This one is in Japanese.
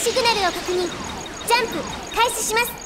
シグナルを確認。ジャンプ開始します。